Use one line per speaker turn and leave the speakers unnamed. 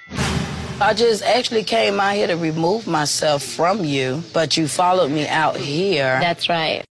I just actually came out here to remove myself from you, but you followed me out here.
That's right.